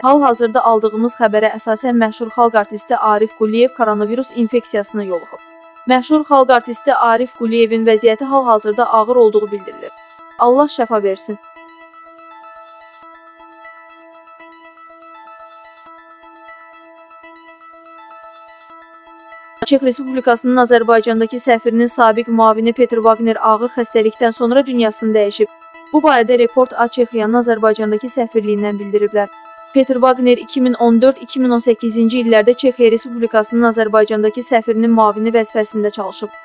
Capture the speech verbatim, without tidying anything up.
Hal-hazırda aldığımız xəbərə əsasən məşhur xalq artisti Arif Quliyev koronavirus infeksiyasına yoluxub. Məşhur xalq artisti Arif Quliyevin vəziyyəti hal-hazırda ağır olduğu bildirilir. Allah şəfa versin. Çex Respublikasının Azərbaycandakı səfirinin sabiq müavini Petr Wagner ağır xəstəlikdən sonra dünyasını dəyişib. Bu barədə Report Açexyanın Azərbaycandakı səfirliyindən bildiriblər. Petr Wagner iki min on dörd iki min on səkkizinci illərdə Çex Respublikasının Azərbaycandakı səfirinin müavini vəzifəsində çalışıb.